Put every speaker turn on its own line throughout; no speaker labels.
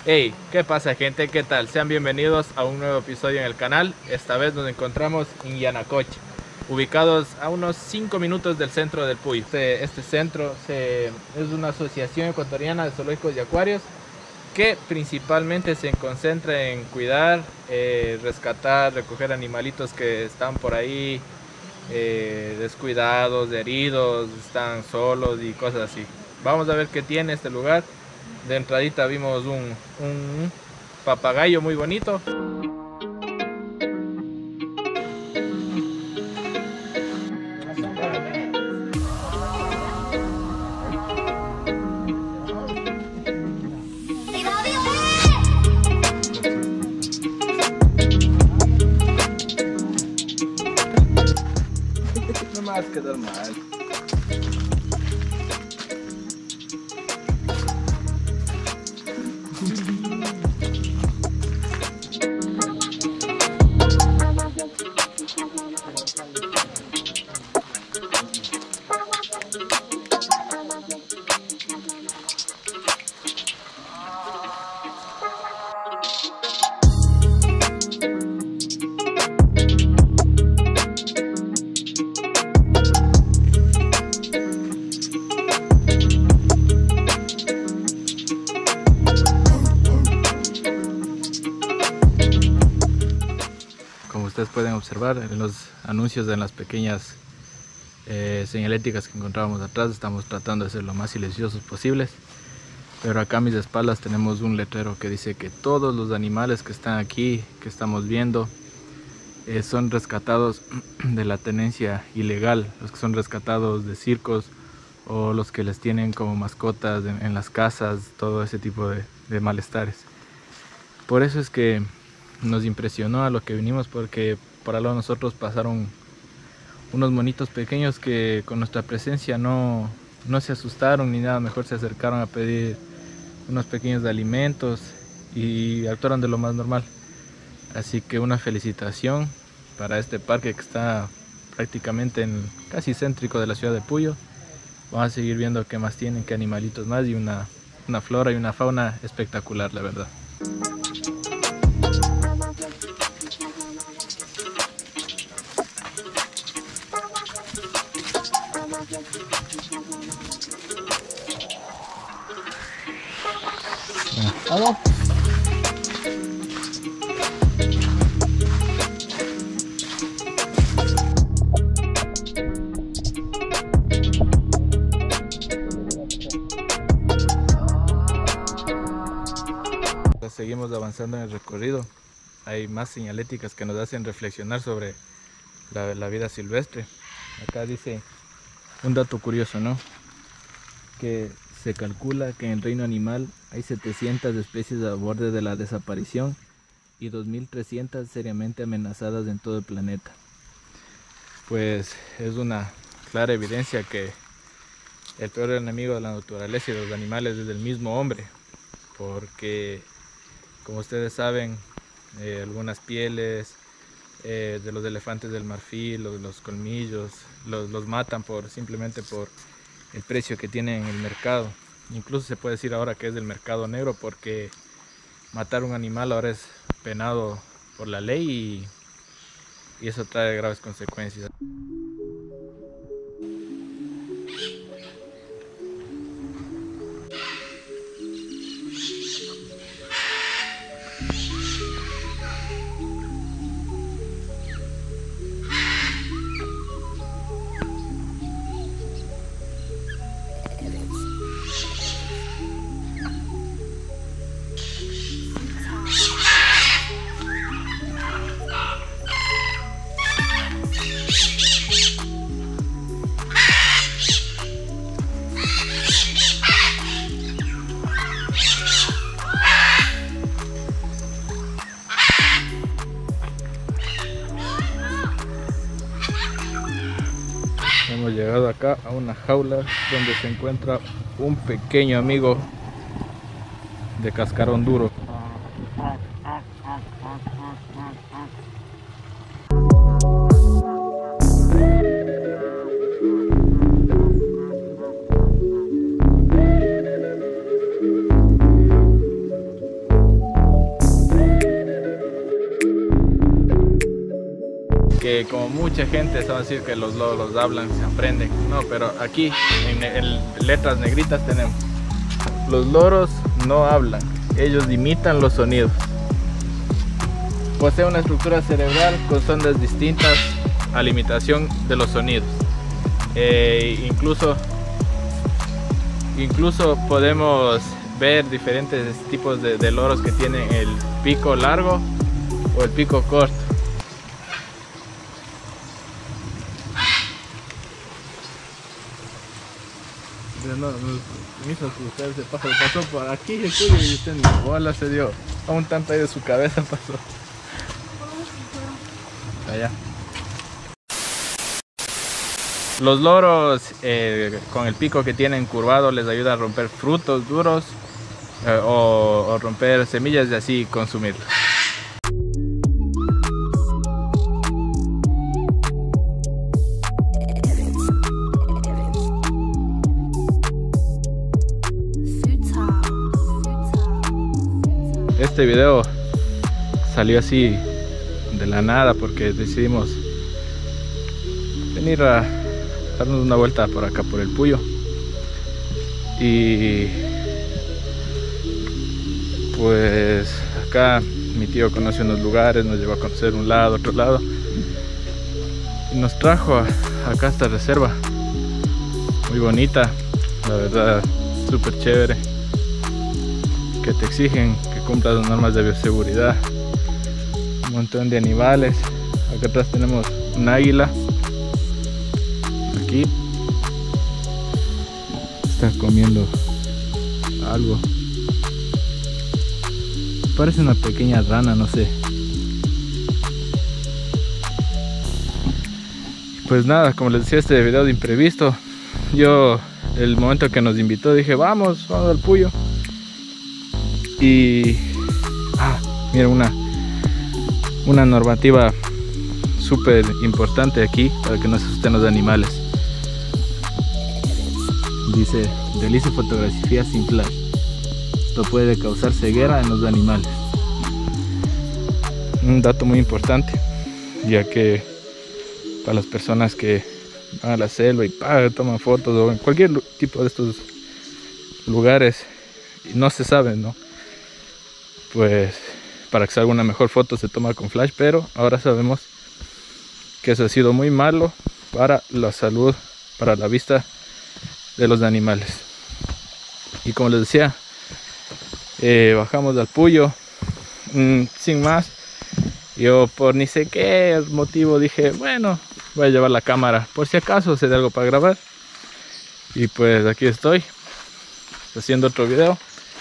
Hey, ¿qué pasa, gente? ¿Qué tal? Sean bienvenidos a un nuevo episodio en el canal. Esta vez nos encontramos en Yanacocha, ubicados a unos 5 minutos del centro del Puy. Este centro es una asociación ecuatoriana de zoológicos y acuarios que principalmente se concentra en cuidar, rescatar, recoger animalitos que están por ahí descuidados, heridos, están solos y cosas así. Vamos a ver qué tiene este lugar. De entradita vimos un papagayo muy bonito. No me vas a quedar mal. Como ustedes pueden observar en los anuncios, en las pequeñas señaléticas que encontrábamos atrás, estamos tratando de ser lo más silenciosos posibles. Pero acá a mis espaldas tenemos un letrero que dice que todos los animales que están aquí, que estamos viendo, son rescatados de la tenencia ilegal, los que son rescatados de circos o los que les tienen como mascotas en las casas, todo ese tipo de malestares. Por eso es que nos impresionó a lo que vinimos, porque por al lado de nosotros pasaron unos monitos pequeños que con nuestra presencia no se asustaron ni nada, mejor se acercaron a pedir unos pequeños alimentos y actuaron de lo más normal. Así que una felicitación para este parque que está prácticamente casi céntrico de la ciudad de Puyo. Vamos a seguir viendo qué más tienen, qué animalitos más, y una flora y una fauna espectacular, la verdad. ¿Aló? Seguimos avanzando en el recorrido. Hay más señaléticas que nos hacen reflexionar sobre la vida silvestre. Acá dice un dato curioso, ¿no? Que se calcula que en el reino animal hay 700 especies a borde de la desaparición y 2300 seriamente amenazadas en todo el planeta. Pues es una clara evidencia que el peor enemigo de la naturaleza y de los animales es el mismo hombre, porque como ustedes saben, algunas pieles de los elefantes del marfil, los colmillos, los matan simplemente por el precio que tienen en el mercado. Incluso se puede decir ahora que es del mercado negro, porque matar un animal ahora es penado por la ley y eso trae graves consecuencias. Hemos llegado acá a una jaula donde se encuentra un pequeño amigo de cascarón duro. que como mucha gente sabe decir que los loros hablan, se aprenden. No, pero aquí en letras negritas tenemos: los loros no hablan, ellos imitan los sonidos. Posee una estructura cerebral con zonas distintas a la imitación de los sonidos. Incluso podemos ver diferentes tipos de loros que tienen el pico largo o el pico corto. No, me hizo asustar ese pájaro, pasó por aquí el cuello y usted ni bola se dio, a un tanto ahí de su cabeza pasó. Allá. Los loros con el pico que tienen curvado les ayuda a romper frutos duros o romper semillas y así consumirlos. Este video salió así de la nada porque decidimos venir a darnos una vuelta por acá por el Puyo, y pues acá mi tío conoce unos lugares, nos llevó a conocer un lado, otro lado, y nos trajo acá a esta reserva muy bonita, la verdad, súper chévere, que te exigen que cumplas las normas de bioseguridad, un montón de animales. Acá atrás tenemos un águila, aquí está comiendo algo, parece una pequeña rana, no sé. Pues nada, como les decía, este video de imprevisto. Yo, el momento que nos invitó, dije vamos al Puyo. Y mira, una normativa súper importante aquí para que no se asusten los animales. Dice: realice fotografía sin flash, esto puede causar ceguera en los animales. Un dato muy importante, ya que para las personas que van a la selva y toman fotos, o en cualquier tipo de estos lugares y no se sabe, ¿no? Pues para que salga una mejor foto se toma con flash, pero ahora sabemos que eso ha sido muy malo para la salud, para la vista de los animales. Y como les decía, bajamos al Puyo sin más. Yo por ni sé qué motivo dije, bueno, voy a llevar la cámara por si acaso se da algo para grabar. Y pues aquí estoy haciendo otro video.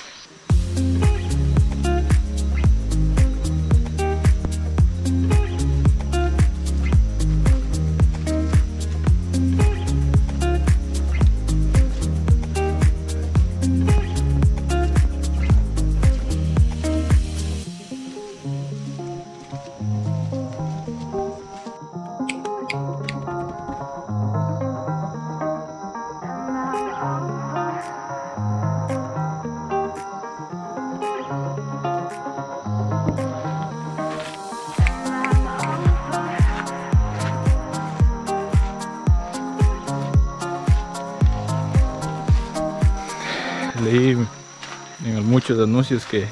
Leí en muchos anuncios que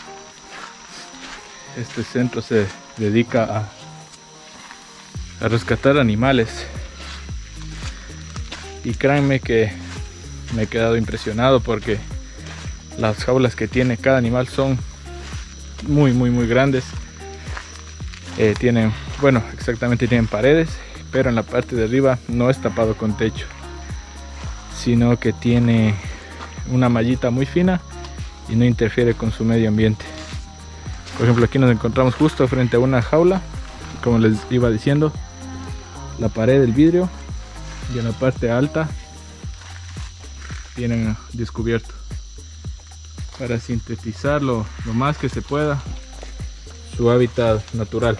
este centro se dedica a rescatar animales, y créanme que me he quedado impresionado porque las jaulas que tiene cada animal son muy grandes. Tienen, bueno, exactamente tienen paredes, pero en la parte de arriba no es tapado con techo, sino que tiene una mallita muy fina y no interfiere con su medio ambiente. Por ejemplo, aquí nos encontramos justo frente a una jaula, como les iba diciendo, la pared del vidrio, y en la parte alta tienen descubierto para sintetizar lo más que se pueda su hábitat natural.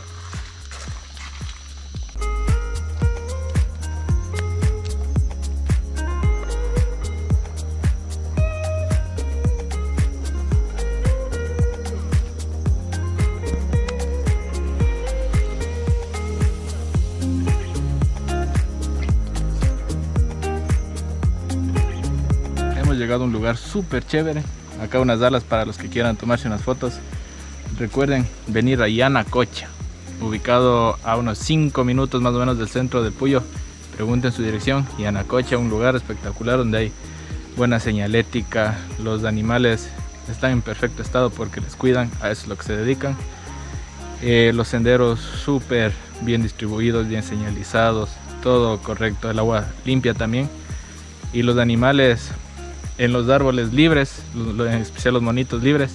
llegado a un lugar súper chévere. Acá unas alas para los que quieran tomarse unas fotos. Recuerden venir a Yanacocha, ubicado a unos 5 minutos más o menos del centro del Puyo. Pregunten su dirección. Yanacocha, un lugar espectacular donde hay buena señalética. Los animales están en perfecto estado porque les cuidan, a eso es lo que se dedican. Los senderos súper bien distribuidos, bien señalizados, todo correcto, el agua limpia también. Y los animales en los árboles libres, en especial los monitos libres.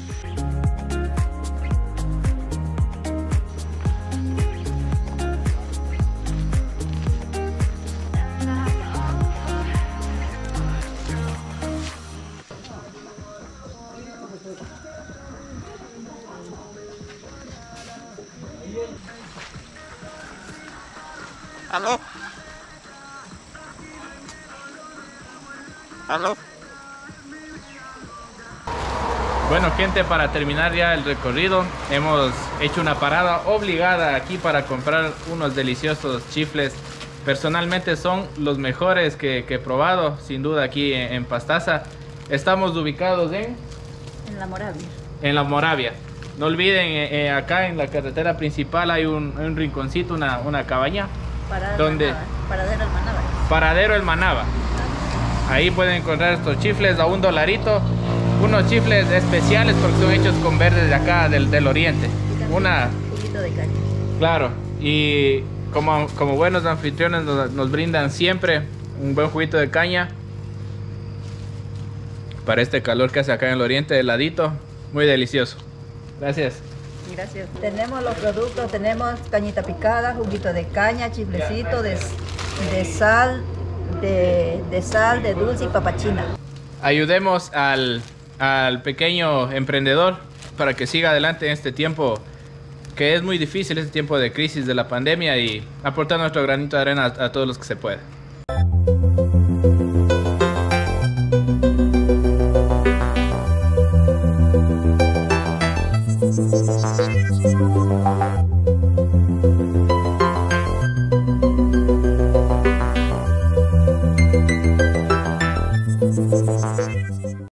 ¿Aló? ¿Aló?
Bueno gente, para terminar ya el recorrido hemos hecho una parada obligada aquí para comprar unos deliciosos chifles. Personalmente son los mejores que he probado, sin duda, aquí en Pastaza. Estamos ubicados en
La Moravia.
La Moravia. No olviden, acá en la carretera principal hay un rinconcito, una cabaña. ¿Dónde?
Paradero El Manaba.
Paradero El Manaba. Ahí pueden encontrar estos chifles a $1. Unos chifles especiales porque son hechos con verdes de acá del oriente.
Un poquito de caña.
Claro, y como buenos anfitriones nos brindan siempre un buen juguito de caña para este calor que hace acá en el oriente, heladito, muy delicioso. Gracias.
Gracias. Tenemos los productos, tenemos cañita picada, juguito de caña, chiflecito de sal, de dulce y papachina.
Ayudemos al pequeño emprendedor para que siga adelante en este tiempo que es muy difícil, este tiempo de crisis de la pandemia, y aportar nuestro granito de arena a todos los que se pueda.